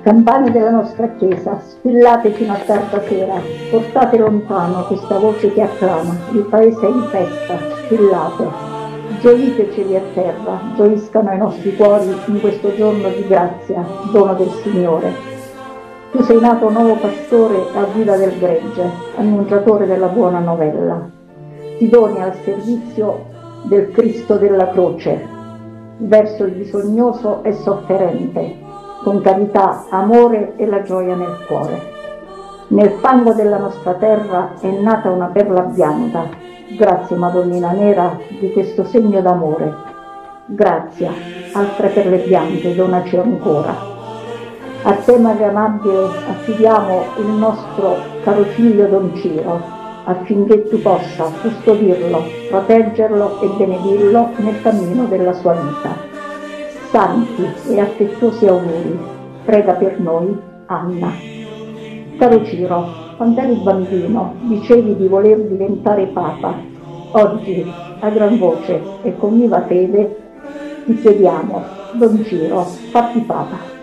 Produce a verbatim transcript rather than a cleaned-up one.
Campane della nostra Chiesa, squillate fino a tarda sera, portate lontano questa voce che acclama, il paese è in festa, squillate, gioiteceli a terra, gioiscano i nostri cuori in questo giorno di grazia, dono del Signore. Tu sei nato nuovo pastore a guida del gregge, annunciatore della buona novella. Ti doni al servizio del Cristo della croce, verso il bisognoso e sofferente, con carità, amore e la gioia nel cuore. Nel fango della nostra terra è nata una perla bianca. Grazie Madonnina Nera di questo segno d'amore. Grazie, altre perle bianche donaci ancora. A te Madre amabile affidiamo il nostro caro figlio Don Ciro, affinché tu possa custodirlo, proteggerlo e benedirlo nel cammino della sua vita. Santi e affettuosi auguri, prega per noi, Anna. Caro Ciro, quando eri bambino dicevi di voler diventare Papa. Oggi, a gran voce e con viva fede, ti chiediamo, Don Ciro, fatti Papa.